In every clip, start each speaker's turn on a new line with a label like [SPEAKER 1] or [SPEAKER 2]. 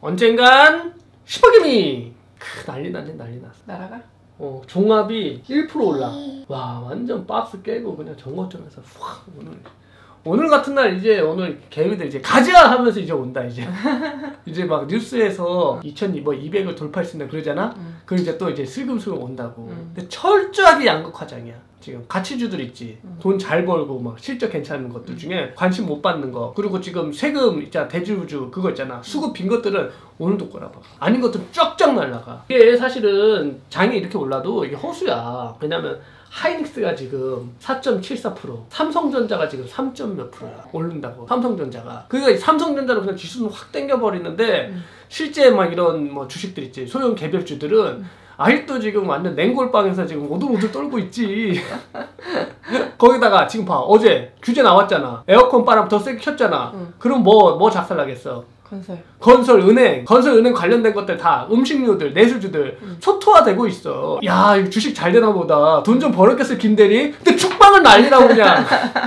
[SPEAKER 1] 언젠간 슈퍼개미 난리 났어.
[SPEAKER 2] 날아가?
[SPEAKER 1] 종합이 1% 올라. 와 완전 박스 깨고 그냥 정거점에서 확 오늘 같은 날 이제 오늘 개미들 이제 가자 하면서 이제 온다 이제. 이제 막 뉴스에서 2,200을 돌파했습니다 그러잖아. 그럼 이제 또 이제 슬금슬금 온다고. 근데 철저하게 양극화장이야. 지금 가치주들 있지. 돈 잘 벌고 막 실적 괜찮은 것들 중에 관심 못 받는 거. 그리고 지금 세금 있잖아. 대주주 그거 있잖아. 수급 빈 것들은 오늘도 꼬라봐. 아닌 것들은 쫙쫙 날라가. 이게 사실은 장이 이렇게 올라도 이게 허수야. 왜냐면 하이닉스가 지금 4.74%, 삼성전자가 지금 3. 몇 %야. 오른다고. 삼성전자가. 그러니까 삼성전자로 그냥 지수는 확 땡겨버리는데 실제 막 이런 뭐 주식들 있지. 소형 개별주들은 아직도 지금 완전 냉골방에서 지금 오들오들 떨고 있지. 거기다가 지금 봐. 어제 규제 나왔잖아. 에어컨 바람 더 세게 켰잖아. 그럼 뭐 작살나겠어? 건설은행 관련된 것들 다 음식료들, 내수주들 초토화되고 있어. 야, 이거 주식 잘 되나 보다. 돈 좀 벌었겠어, 김대리? 근데 죽방을 난리라고 그냥.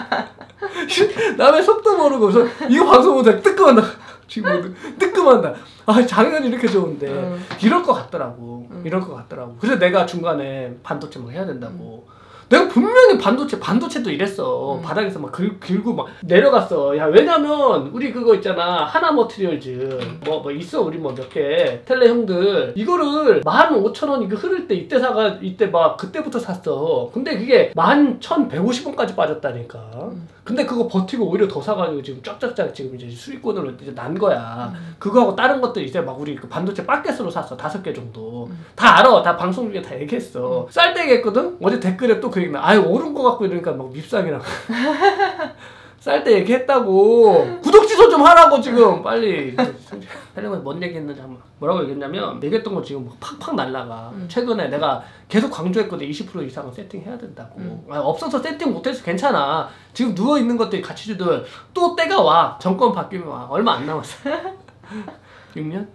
[SPEAKER 1] 남의 속도 모르고 이거 방송 보다 뜨끔한다. 지금 뜨끔한다. 아, 장애는 이렇게 좋은데 이럴 것 같더라고. 그래서 내가 중간에 반도체 막 해야 된다고. 내가 분명히 반도체도 이랬어. 바닥에서 막 길고 막 내려갔어. 야, 왜냐면 우리 그거 있잖아. 하나머티리얼즈 뭐 있어. 우리 뭐 몇 개 텔레 형들 이거를 15,000원 이거 흐를 때 이때 막 그때부터 샀어. 근데 그게 11,150원까지 빠졌다니까. 근데 그거 버티고 오히려 더 사가지고 지금 쫙쫙쫙 지금 이제 수익권으로 이제 난 거야. 그거하고 다른 것들 이제 막 우리 그 반도체 바켓으로 샀어. 5개 정도. 다 알아. 다 방송 중에 다 얘기했어. 쌀 때 얘기했거든? 어제 댓글에 또 그 얘기 나. 아유, 오른 거 같고 이러니까 막 밉상이라고. 쌀 때 얘기했다고. 구독 취소 좀 하라고 지금. 빨리. 하려면 뭔 얘기했는지 한번. 뭐라고 얘기했냐면 얘기했던 거 지금 팍팍 날라가. 최근에 내가 계속 강조했거든. 20% 이상은 세팅해야 된다고. 없어서 세팅 못해서 괜찮아. 지금 누워있는 것들이 가치주들 또 때가 와. 정권 바뀌면 와. 얼마 안 남았어. 6년?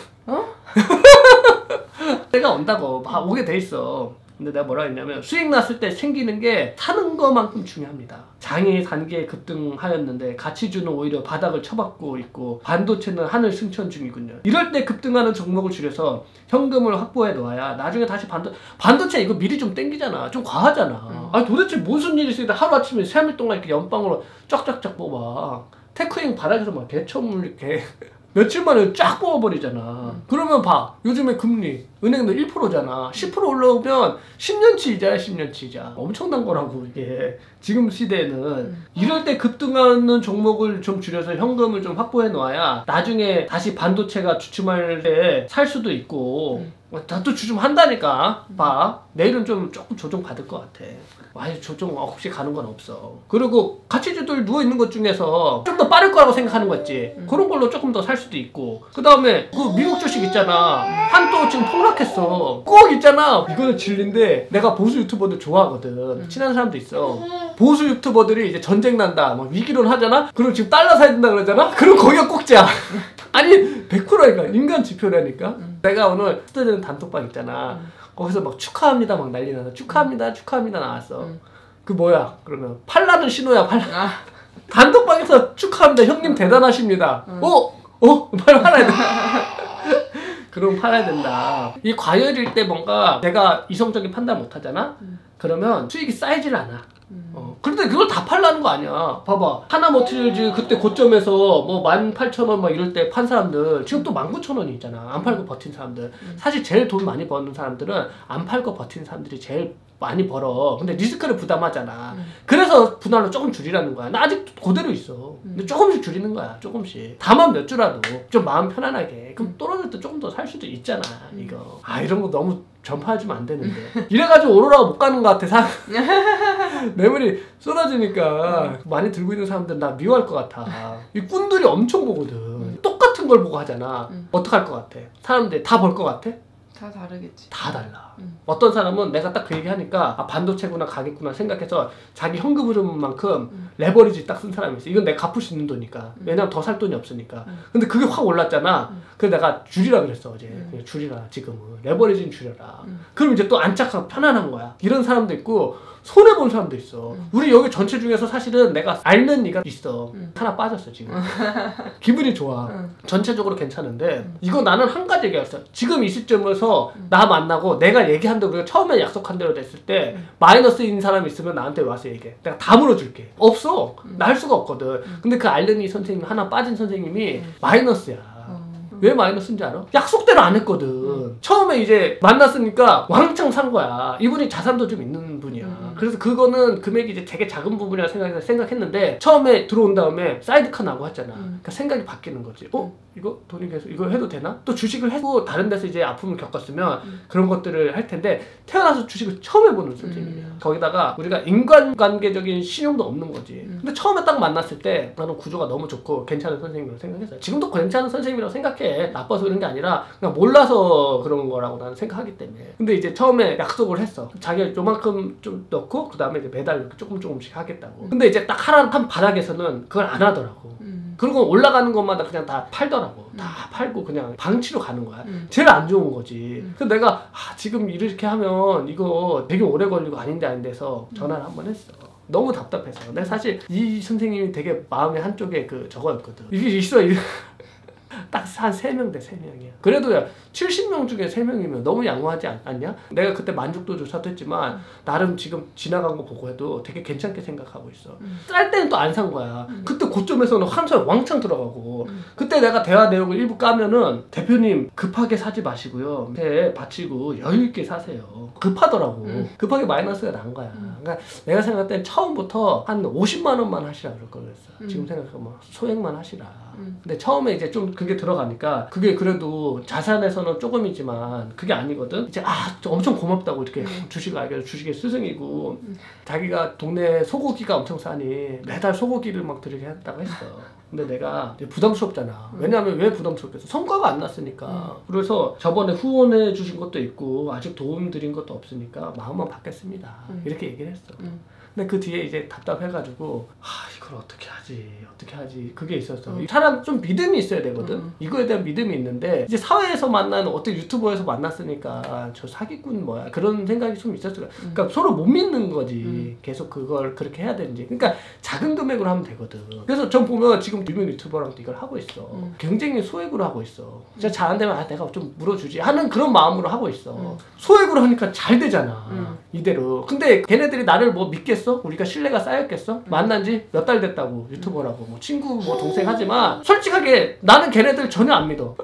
[SPEAKER 1] 때가 온다고. 오게 돼 있어. 근데 내가 뭐라 했냐면 수익 났을 때 챙기는 게 사는 것만큼 중요합니다. 장이 단기에 급등하였는데 가치주는 오히려 바닥을 쳐박고 있고 반도체는 하늘 승천 중이군요. 이럴 때 급등하는 종목을 줄여서 현금을 확보해 놓아야 나중에 다시 반도체 이거 미리 좀 땡기잖아. 좀 과하잖아. 아니 도대체 무슨 일이 있으니까 하루아침에 3일 동안 이렇게 연방으로 쫙쫙쫙 뽑아. 테크잉 바닥에서 막 개천물 이렇게 며칠 만에 쫙 뽑아버리잖아. 그러면 봐. 요즘에 금리 은행도 1%잖아. 10% 올라오면 10년치 이자야. 10년치 이자. 엄청난 거라고 이게. 지금 시대에는. 이럴 때 급등하는 종목을 좀 줄여서 현금을 좀 확보해 놓아야 나중에 다시 반도체가 주춤할 때 살 수도 있고 다 또 주춤한다니까. 봐. 내일은 조금 조정 받을 것 같아. 아니 조정 없이 가는 건 없어. 그리고 가치주들 누워있는 것 중에서 좀 더 빠를 거라고 생각하는 거 있지. 그런 걸로 조금 더 살 수도 있고. 그 다음에 그 미국 주식 있잖아. 한도 지금 폭락했어. 꼭 있잖아. 이거는 진리인데 내가 보수 유튜버들 좋아하거든. 친한 사람도 있어. 보수 유튜버들이 이제 전쟁 난다 막 위기론 하잖아. 그럼 지금 달러 사야 된다 그러잖아. 그럼 거기가 꼭지야. 아니 100%라니까. 인간 지표라니까. 내가 오늘 스터디는 단톡방 있잖아. 거기서 막 축하합니다 막 난리 나서 축하합니다 나왔어. 그 뭐야 그러면 팔라는 신호야. 단톡방에서 축하합니다 형님 대단하십니다. 팔아야 돼. 그럼 팔아야 된다. 이 과열일 때 뭔가 내가 이성적인 판단 못 하잖아. 그러면 수익이 쌓이질 않아. 그런데 그걸 다 팔라는 거 아니야. 봐봐. 하나머티리얼즈 그때 고점에서 뭐 18,000원 막 이럴 때 판 사람들 지금 또 19,000원이 있잖아. 안 팔고 버틴 사람들. 사실 제일 돈 많이 버는 사람들은 안 팔고 버틴 사람들이 제일 많이 벌어. 근데 리스크를 부담하잖아. 그래서 분할로 조금 줄이라는 거야. 나 아직 그대로 있어. 근데 조금씩 줄이는 거야. 조금씩. 다만 몇 주라도 좀 마음 편안하게. 그럼 떨어질 때 조금 더 살 수도 있잖아. 이거. 아 이런 거 너무 전파해주면 안 되는데. 이래가지고 오로라가 못 가는 것 같아. 매물이 쏟아지니까 많이 들고 있는 사람들 나 미워할 것 같아. 이 꾼들이 엄청 보거든. 똑같은 걸 보고 하잖아. 어떡할 것 같아? 사람들 다 벌 것 같아?
[SPEAKER 2] 다 다르겠지.
[SPEAKER 1] 다 달라. 어떤 사람은 내가 딱 그 얘기 하니까 아 반도체구나 가겠구나 생각해서 자기 현금 흐름만큼 레버리지 딱 쓴 사람이 있어. 이건 내가 갚을 수 있는 돈이니까. 왜냐면 더 살 돈이 없으니까. 근데 그게 확 올랐잖아. 그래서 내가 줄이라 그랬어 어제. 그냥 줄이라 지금은. 레버리지는 줄여라. 그럼 이제 또 안착하고 편안한 거야. 이런 사람도 있고 손해본 사람도 있어. 우리 여기 전체 중에서 사실은 내가 앓는 이가 있어. 하나 빠졌어 지금. 기분이 좋아. 전체적으로 괜찮은데 이거 나는 한 가지 얘기했어. 지금 이 시점에서 나 만나고 내가 얘기한 대로 우리가 처음에 약속한 대로 됐을 때 마이너스인 사람이 있으면 나한테 와서 얘기해. 내가 다 물어줄게. 없어. 나 할 수가 없거든. 근데 그 앓는 이 선생님 하나 빠진 선생님이 마이너스야. 왜 마이너스인지 알아? 약속대로 안 했거든. 처음에 이제 만났으니까 왕창 산 거야. 이분이 자산도 좀 있는 분이야. 그래서 그거는 금액이 이제 되게 작은 부분이라 생각했는데 처음에 들어온 다음에 사이드카 나고 했잖아. 그러니까 생각이 바뀌는 거지. 이거 돈이 계속 이거 해도 되나? 또 주식을 해도 다른 데서 이제 아픔을 겪었으면 그런 것들을 할 텐데 태어나서 주식을 처음 해보는 선생님이야. 거기다가 우리가 인간관계적인 신용도 없는 거지. 근데 처음에 딱 만났을 때 나는 구조가 너무 좋고 괜찮은 선생님이라고 생각했어요. 지금도 괜찮은 선생님이라고 생각해. 나빠서 그런 게 아니라 그냥 몰라서 그런 거라고 나는 생각하기 때문에. 근데 이제 처음에 약속을 했어. 자기가 요만큼 좀 넣고 그 다음에 이제 매달 이렇게 조금씩 하겠다고. 근데 이제 딱 하란 바닥에서는 그걸 안 하더라고. 그리고 올라가는 것마다 그냥 다 팔더라고. 다 팔고 그냥 방치로 가는 거야. 제일 안 좋은 거지. 그래서 내가 지금 이렇게 하면 이거 되게 오래 걸리고 아닌데 해서 전화를 한번 했어. 너무 답답해서. 내가 사실 이 선생님이 되게 마음의 한쪽에 그 저거였거든. 이게 있어. 딱 한 3명 돼, 3명이야. 그래도 70명 중에 3명이면 너무 양호하지 않냐? 내가 그때 만족도 조사도 했지만 나름 지금 지나간 거 보고 해도 되게 괜찮게 생각하고 있어. 쌀 때는 또 안 산 거야. 그때 고점에서는 환살 왕창 들어가고 그때 내가 대화 내용을 일부 까면은 대표님 급하게 사지 마시고요. 배 받치고 여유있게 사세요. 급하더라고. 급하게 마이너스가 난 거야. 그러니까 내가 생각할 땐 처음부터 한 50만 원만 하시라 그럴 걸 그랬어. 지금 생각하면 소액만 하시라. 근데 처음에 이제 좀 그게 들어가니까 그게 그래도 자산에서는 조금이지만 그게 아니거든. 이제 엄청 고맙다고 이렇게 주식을 알게 돼서 주식의 스승이고 자기가 동네 소고기가 엄청 싸니 매달 소고기를 막 들이게 했다고 했어. 근데 내가 부담스럽잖아. 왜냐하면 왜 부담스럽겠어? 성과가 안 났으니까. 그래서 저번에 후원해 주신 것도 있고 아직 도움 드린 것도 없으니까 마음만 받겠습니다. 이렇게 얘기를 했어. 근데 그 뒤에 이제 답답해가지고 이걸 어떻게 하지 그게 있었어. 사람 좀 믿음이 있어야 되거든. 이거에 대한 믿음이 있는데 이제 사회에서 만나는 어떤 유튜버에서 만났으니까 저 사기꾼 뭐야 그런 생각이 좀 있었어요. 그러니까 서로 못 믿는 거지. 계속 그걸 그렇게 해야 되는지. 그러니까 작은 금액으로 하면 되거든. 그래서 전 보면 지금 유명 유튜버랑도 이걸 하고 있어. 굉장히 소액으로 하고 있어. 진짜 잘 안 되면 내가 좀 물어주지 하는 그런 마음으로 하고 있어. 소액으로 하니까 잘 되잖아. 이대로. 근데 걔네들이 나를 뭐 믿겠어? 우리가 신뢰가 쌓였겠어? 만난 지 몇 달 됐다고 유튜버라고 뭐 친구 뭐 동생 하지만 솔직하게 나는 걔네들 전혀 안 믿어.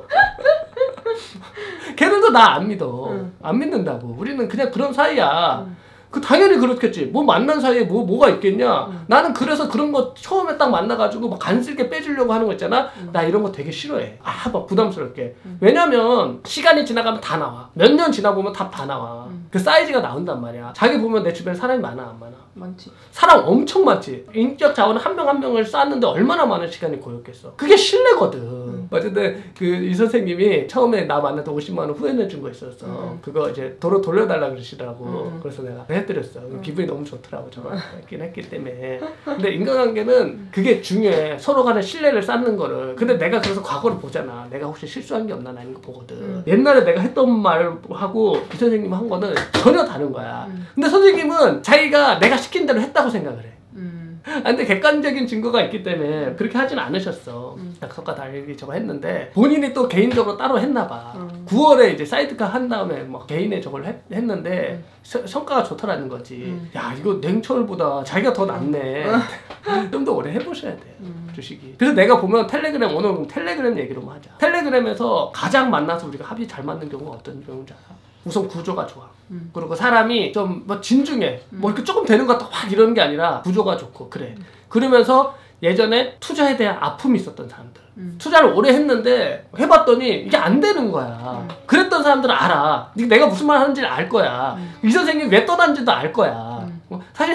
[SPEAKER 1] 걔들도 나 안 믿어. 안 믿는다고. 우리는 그냥 그런 사이야. 당연히 그렇겠지. 뭐 만난 사이에 뭐가 있겠냐. 나는 그래서 그런 거 처음에 딱 만나가지고 막 간슬게 빼주려고 하는 거 있잖아. 나 이런 거 되게 싫어해. 막 부담스럽게. 왜냐면 시간이 지나가면 다 나와. 몇 년 지나보면 다 나와. 그 사이즈가 나온단 말이야. 자기 보면 내 주변에 사람이 많아 안 많아?
[SPEAKER 2] 많지.
[SPEAKER 1] 사람 엄청 많지. 인적 자원을 한 명 한 명을 쌓는데 얼마나 많은 시간이 고였겠어. 그게 신뢰거든. 어쨌든 이 선생님이 처음에 나 만나서 50만 원 후원해 준 거 있었어. 그거 이제 도로 돌려달라 그러시더라고. 그래서 내가 해드렸어. 기분이 너무 좋더라고. 저거 했기 때문에. 근데 인간관계는 그게 중요해. 서로 간에 신뢰를 쌓는 거를. 근데 내가 그래서 과거를 보잖아. 내가 혹시 실수한 게 없나 나 이거 보거든. 옛날에 내가 했던 말하고 이 선생님 한 거는 전혀 다른 거야. 근데 선생님은 자기가 내가 시킨 대로 했다고 생각을 해. 근데 객관적인 증거가 있기 때문에 그렇게 하진 않으셨어. 약속과 달리 저거 했는데 본인이 또 개인적으로 따로 했나 봐. 9월에 이제 사이드카 한 다음에 막 개인의 저걸 했는데 성과가 좋더라는 거지. 야 이거 냉철보다 자기가 더 낫네. 좀 더 오래 해보셔야 돼. 주식이. 그래서 내가 보면 텔레그램 오늘 텔레그램 얘기로만 하자. 텔레그램에서 가장 만나서 우리가 합이 잘 맞는 경우가 어떤 경우인지 알아? 우선 구조가 좋아. 그리고 사람이 좀 뭐 진중해. 뭐 이렇게 조금 되는 것 같다 확 이러는 게 아니라 구조가 좋고 그래. 그러면서 예전에 투자에 대한 아픔이 있었던 사람들. 투자를 오래 했는데 해봤더니 이게 안 되는 거야. 그랬던 사람들은 알아. 내가 무슨 말 하는지를 알 거야. 이 선생님이 왜 떠난지도 알 거야. 사실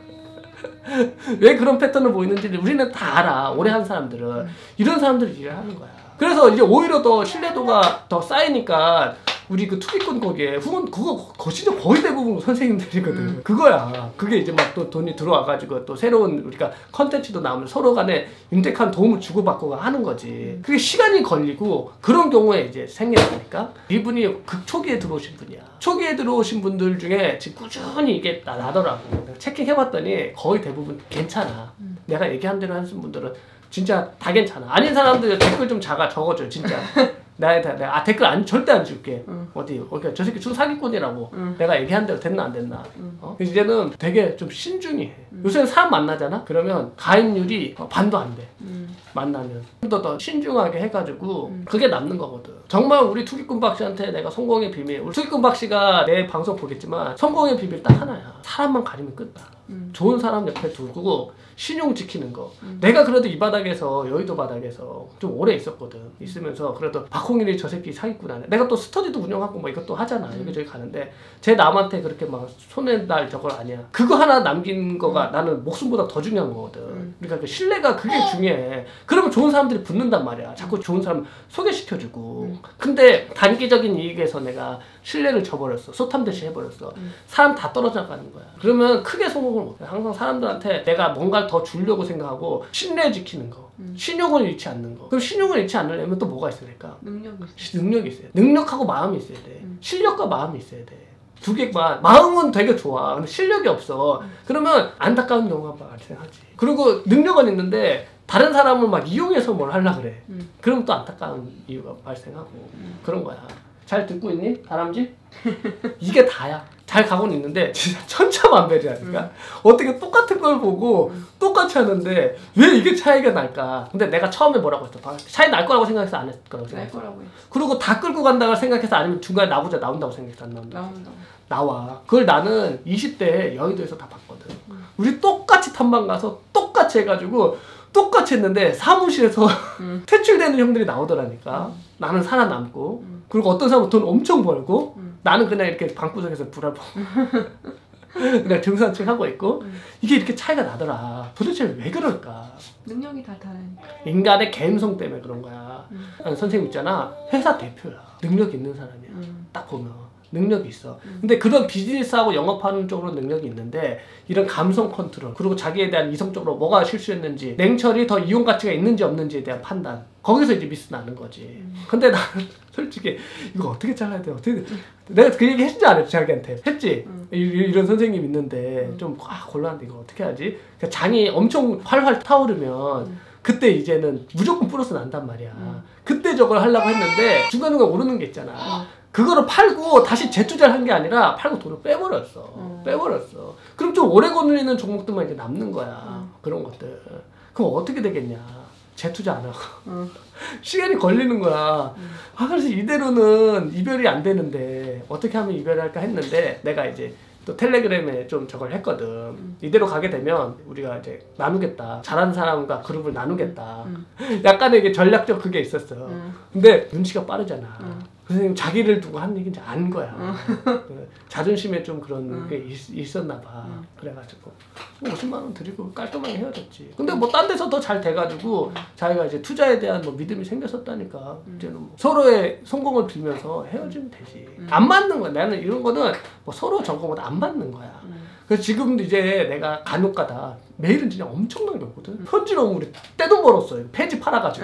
[SPEAKER 1] 왜 그런 패턴을 보이는지 우리는 다 알아. 오래 한 사람들은. 이런 사람들이 일을 하는 거야. 그래서 이제 오히려 더 신뢰도가 더 쌓이니까 우리 그 투기꾼 거기에 후원 그거 진짜 거의 대부분 선생님들이거든. 그거야. 그게 이제 막 또 돈이 들어와가지고 또 새로운 우리가 컨텐츠도 나오면 서로 간에 윤택한 도움을 주고받고 하는 거지. 그게 시간이 걸리고 그런 경우에 이제 생겨나니까 이분이 극초기에 들어오신 분이야. 초기에 들어오신 분들 중에 지금 꾸준히 이게 나더라고. 내가 체킹해봤더니 거의 대부분 괜찮아. 내가 얘기한 대로 하시는 분들은 진짜 다 괜찮아. 아닌 사람들 댓글 좀 적어줘 진짜. 내가 댓글 절대 안 줄게. 그러니까 저 새끼 준 사기꾼이라고. 내가 얘기한 대로 됐나 안 됐나. 이제는 되게 좀 신중히 해. 요새는 사람 만나잖아? 그러면 가입률이 반도 안 돼. 만나면 좀 더 신중하게 해가지고 그게 남는 거거든. 정말 우리 투기꾼 박씨한테 내가 성공의 비밀, 우리 투기꾼 박씨가 내 방송 보겠지만 성공의 비밀 딱 하나야. 사람만 가리면 끝나. 좋은 사람 옆에 두고 신용 지키는 거. 내가 그래도 이 바닥에서 여의도 바닥에서 좀 오래 있었거든. 있으면서 그래도 박홍일이 저 새끼 사기꾼 아니야. 내가 또 스터디도 운영하고 뭐 이것도 하잖아. 여기저기 가는데 제 남한테 그렇게 막 손해날 저걸 아니야. 그거 하나 남긴 거가 나는 목숨보다 더 중요한 거거든. 그러니까 그 신뢰가 그게 중요해. 그러면 좋은 사람들이 붙는단 말이야. 자꾸 좋은 사람 소개시켜주고. 근데 단기적인 이익에서 내가 신뢰를 저버렸어. 소탐대시 해버렸어. 사람 다 떨어져 가는 거야. 그러면 크게 성공을 못해. 항상 사람들한테 내가 뭔가를 더 주려고 생각하고 신뢰 지키는 거. 신용을 잃지 않는 거. 그럼 신용을 잃지 않으려면 또 뭐가 있어야 될까? 능력이 있어야 돼. 능력하고 마음이 있어야 돼. 실력과 마음이 있어야 돼. 두 개만. 마음은 되게 좋아. 근데 실력이 없어. 그러면 안타까운 경우가 발생하지. 그리고 능력은 있는데 다른 사람을 막 이용해서 뭘 하려고 그래. 그럼 또 안타까운 이유가 발생하고 그런 거야. 잘 듣고 있니? 다람쥐? 이게 다야. 잘 가고는 있는데 진짜 천차만별이라니까. 어떻게 똑같은 걸 보고 똑같이 하는데 왜 이게 차이가 날까? 근데 내가 처음에 뭐라고 했어? 차이 날 거라고 생각해서 안 했을 거라고 생각했어. 그리고 다 끌고 간다고 생각해서 아니면 중간에 나보자 나온다고 생각해서 안 나온다. 나와. 그걸 나는 20대에 여의도에서 다 봤거든. 우리 똑같이 탐방 가서 똑같이 해가지고 똑같이 했는데 사무실에서 퇴출되는 형들이 나오더라니까. 나는 살아남고 그리고 어떤 사람은 돈 엄청 벌고 나는 그냥 이렇게 방구석에서 불알 보고 그냥 등산책 하고 있고 이게 이렇게 차이가 나더라. 도대체 왜 그럴까?
[SPEAKER 2] 능력이 다 다르니까.
[SPEAKER 1] 인간의 감성 때문에 그런 거야. 선생님 있잖아. 회사 대표야. 능력 있는 사람이야. 딱 보면. 능력이 있어. 근데 그런 비즈니스하고 영업하는 쪽으로 능력이 있는데 이런 감성 컨트롤 그리고 자기에 대한 이성적으로 뭐가 실수했는지 냉철히 더 이용 가치가 있는지 없는지에 대한 판단 거기서 이제 미스 나는 거지. 근데 나는 솔직히 이거 어떻게 잘라야 돼? 어떻게 내가 그 얘기 했지 안 했지 자기한테? 했지? 이런 선생님 있는데 좀 곤란한데 이거 어떻게 하지? 그러니까 장이 엄청 활활 타오르면 그때 이제는 무조건 플러스 난단 말이야. 그때 저걸 하려고 했는데 중간중간 오르는 게 있잖아. 그거를 팔고 다시 재투자를 한 게 아니라 팔고 돈을 빼버렸어. 빼버렸어. 그럼 좀 오래 걸리는 종목들만 이제 남는 거야. 그런 것들. 그럼 어떻게 되겠냐. 재투자 안 하고. 시간이 걸리는 거야. 그래서 이대로는 이별이 안 되는데 어떻게 하면 이별할까 했는데 내가 이제 또 텔레그램에 좀 저걸 했거든. 이대로 가게 되면 우리가 이제 나누겠다. 잘하는 사람과 그룹을 나누겠다. 약간의 이게 전략적 그게 있었어. 근데 눈치가 빠르잖아. 선생님 자기를 두고 한 얘기인지 안 거야. 자존심에 좀 그런 게 있었나 봐. 그래가지고 50만 원 드리고 깔끔하게 헤어졌지. 근데 뭐 딴 데서 더 잘 돼가지고 자기가 이제 투자에 대한 뭐 믿음이 생겼었다니까. 이제는 뭐 서로의 성공을 빌면서 헤어지면 되지. 안 맞는 거야. 나는 이런 거는 뭐 서로 저거보다 안 맞는 거야. 그래서 지금도 이제 내가 간혹가다 메일은 진짜 엄청나게 오거든. 편지로 우리 떼돈 벌었어요. 폐지 팔아가지고.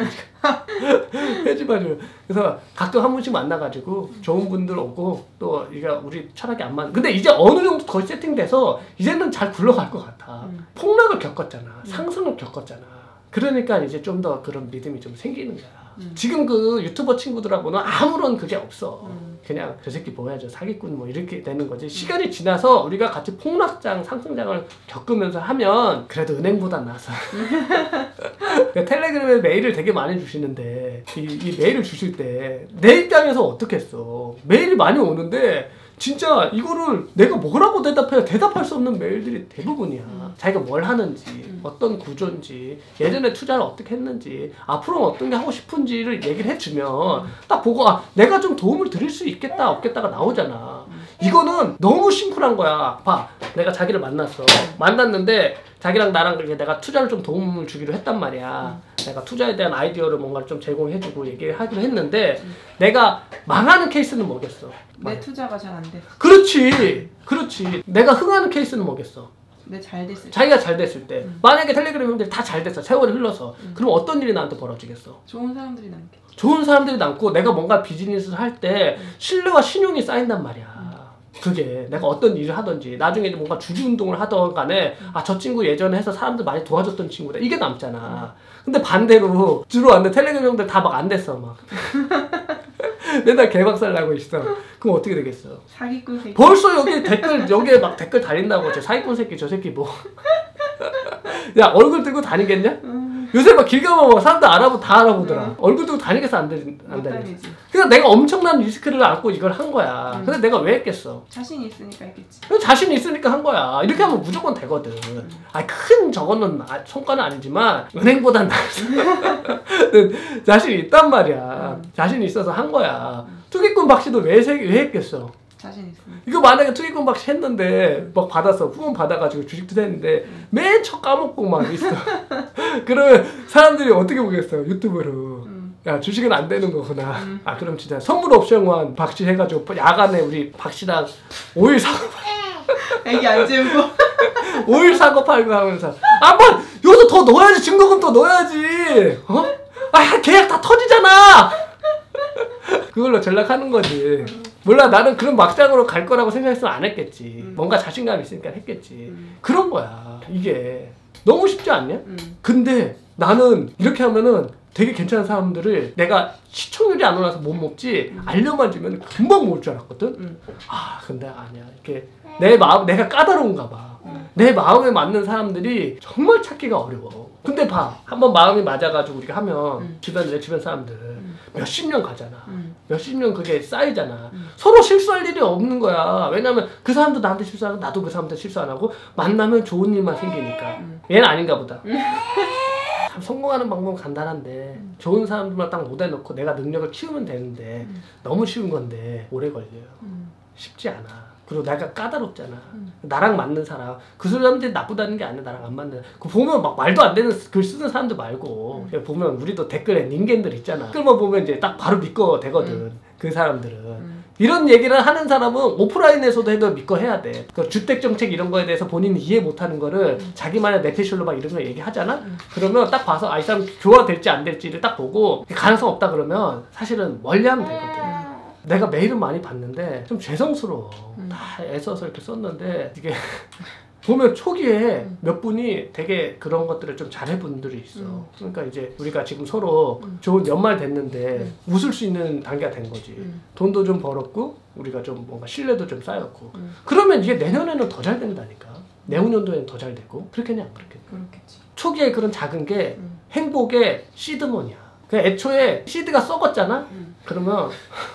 [SPEAKER 1] 폐지 팔아가지고. 그래서 가끔 한 번씩 만나가지고 좋은 분들 오고 또 이게 우리 철학이 안 맞는. 근데 이제 어느 정도 거의 세팅돼서 이제는 잘 굴러갈 것 같아. 폭락을 겪었잖아. 상승을 겪었잖아. 그러니까 이제 좀 더 그런 믿음이 좀 생기는 거야. 지금 그 유튜버 친구들하고는 아무런 그게 없어. 그냥 저 새끼 뭐야 저 사기꾼 뭐 이렇게 되는 거지. 시간이 지나서 우리가 같이 폭락장 상승장을 겪으면서 하면 그래도 은행보다 나서 텔레그램에 메일을 되게 많이 주시는데 이 메일을 주실 때 내 입장에서 어떻겠어. 메일이 많이 오는데 진짜 이거를 내가 뭐라고 대답할 수 없는 메일들이 대부분이야. 자기가 뭘 하는지 어떤 구조인지 예전에 투자를 어떻게 했는지 앞으로는 어떤 게 하고 싶은지를 얘기를 해주면 딱 보고 내가 좀 도움을 드릴 수 있겠다 없겠다가 나오잖아. 이거는 너무 심플한 거야. 봐, 내가 자기를 만났어. 만났는데 자기랑 나랑 그렇게 내가 투자를 좀 도움을 주기로 했단 말이야. 내가 투자에 대한 아이디어를 뭔가 좀 제공해주고 얘기를 하기로 했는데 내가 망하는 케이스는 뭐겠어?
[SPEAKER 2] 내 투자가 잘 안 돼.
[SPEAKER 1] 그렇지. 그렇지. 내가 흥하는 케이스는 뭐겠어?
[SPEAKER 2] 내 잘 됐을 때.
[SPEAKER 1] 자기가 잘 됐을 때. 만약에 텔레그램 형들이 다 잘 됐어. 세월이 흘러서. 그럼 어떤 일이 나한테 벌어지겠어?
[SPEAKER 2] 좋은 사람들이 남게.
[SPEAKER 1] 좋은 사람들이 남고 내가 뭔가 비즈니스를 할 때 신뢰와 신용이 쌓인단 말이야. 그게 내가 어떤 일을 하든지 나중에 뭔가 주주운동을 하던 간에 아 저 친구 예전에 해서 사람들 많이 도와줬던 친구다 이게 남잖아. 근데 반대로 주로 왔는데 텔레그램 형들 다 막 안 됐어 막. 맨날 개박살 나고 있어. 그럼 어떻게 되겠어?
[SPEAKER 2] 사기꾼 새끼.
[SPEAKER 1] 벌써 여기에 막 댓글 달린다고. 저 사기꾼 새끼 저 새끼 뭐. 야 얼굴 들고 다니겠냐? 요새 막 길 가면 막 사람들 알아보 다 알아보더라. 얼굴 들고 다니겠어 안 다니겠어? 그러니까 내가 엄청난 리스크를 안고 이걸 한 거야. 근데 내가 왜 했겠어?
[SPEAKER 2] 자신 있으니까 했겠지.
[SPEAKER 1] 자신 있으니까 한 거야. 이렇게 하면 무조건 되거든. 아니 큰 저거는 성과는 아니지만 은행보단 자신 있단 말이야. 자신 있어서 한 거야. 투기꾼 박씨도 왜 했겠어?
[SPEAKER 2] 자신 있으니까.
[SPEAKER 1] 이거 만약에 투기꾼 박씨 했는데 막 받았어. 후원 받아가지고 주식 투자했는데 맨 첫 까먹고 막 있어. 그러면 사람들이 어떻게 보겠어? 유튜브로. 야 주식은 안 되는 거구나. 아 그럼 진짜 선물 옵션원 박씨 해가지고 야간에 우리 박씨랑 오일 사고
[SPEAKER 2] 애기 안 재우고
[SPEAKER 1] 오일 사고 팔고 하면서 아 뭐 여기서 더 넣어야지. 증거금 더 넣어야지. 어? 아 계약 다 터지잖아. 그걸로 전락하는 거지. 몰라 나는 그런 막장으로 갈 거라고 생각했으면 안 했겠지. 뭔가 자신감 있으니까 했겠지. 그런 거야. 이게 너무 쉽지 않냐? 근데 나는 이렇게 하면은 되게 괜찮은 사람들을 내가 시청률이 안 올라서 못 먹지 알려만 주면 금방 모을 줄 알았거든. 아 근데 아니야. 이렇게 내 마음 내가 까다로운가 봐. 내 마음에 맞는 사람들이 정말 찾기가 어려워. 근데 봐 한번 마음이 맞아가지고 우리가 하면 내 주변 사람들 몇십 년 가잖아. 몇십 년 그게 쌓이잖아. 서로 실수할 일이 없는 거야. 왜냐면 그 사람도 나한테 실수 안 하고 나도 그 사람한테 실수 안 하고 만나면 좋은 일만 생기니까. 얘는 아닌가 보다. 참 성공하는 방법은 간단한데 좋은 사람들만 딱 모델 놓고 내가 능력을 키우면 되는데 너무 쉬운 건데 오래 걸려요. 쉽지 않아. 그리고 내가 까다롭잖아. 나랑 맞는 사람. 그 사람들이 나쁘다는 게 아니야. 나랑 안 맞는. 그 보면 막 말도 안 되는 글 쓰는 사람들 말고 보면 우리도 댓글에 닌겐들 있잖아. 댓글만 보면 이제 딱 바로 믿고 되거든. 그 사람들은. 이런 얘기를 하는 사람은 오프라인에서도 해도 믿고 해야 돼. 그 주택정책 이런 거에 대해서 본인이 이해 못하는 거를 자기만의 내피셜로 막 이런 거 얘기하잖아? 그러면 딱 봐서 아, 이 사람 조화될지 안 될지를 딱 보고 가능성 없다 그러면 사실은 멀리하면 되거든. 내가 메일은 많이 봤는데 좀 죄송스러워. 다 애써서 이렇게 썼는데 이게 보면 초기에 몇 분이 되게 그런 것들을 좀 잘해 분들이 있어. 그러니까 이제 우리가 지금 서로 좋은 연말 됐는데 웃을 수 있는 단계가 된 거지. 돈도 좀 벌었고 우리가 좀 뭔가 신뢰도 좀 쌓였고 그러면 이게 내년에는 더 잘 된다니까. 내후년도에는 더 잘 되고 그렇겠냐 안 그렇겠냐.
[SPEAKER 2] 그렇겠지.
[SPEAKER 1] 초기에 그런 작은 게 행복의 시드먼이야. 그냥 애초에 시드가 썩었잖아? 그러면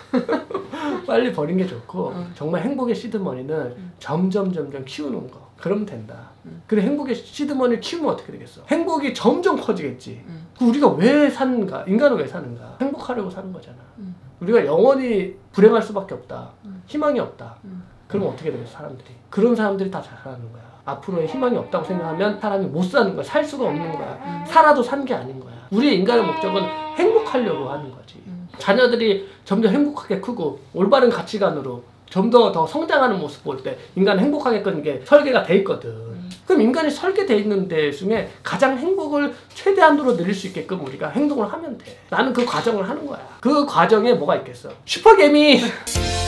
[SPEAKER 1] 빨리 버린 게 좋고 정말 행복의 시드머니는 점점 키우는 거. 그러면 된다. 그래 행복의 시드머니를 키우면 어떻게 되겠어? 행복이 점점 커지겠지. 우리가 왜 사는가? 인간은 왜 사는가? 행복하려고 사는 거잖아. 우리가 영원히 불행할 수밖에 없다. 희망이 없다. 그러면 어떻게 되겠어 사람들이? 그런 사람들이 다 잘하는 거야. 앞으로의 희망이 없다고 생각하면 사람이 못 사는 거야. 살 수가 없는 거야. 살아도 산 게 아닌 거야. 우리의 인간의 목적은 행복하려고 하는 거지. 자녀들이 점점 행복하게 크고 올바른 가치관으로 좀 더 성장하는 모습 볼 때 인간은 행복하게 끄는 게 설계가 돼 있거든. 그럼 인간이 설계돼 있는 데 중에 가장 행복을 최대한으로 늘릴 수 있게끔 우리가 행동을 하면 돼. 나는 그 과정을 하는 거야. 그 과정에 뭐가 있겠어? 슈퍼개미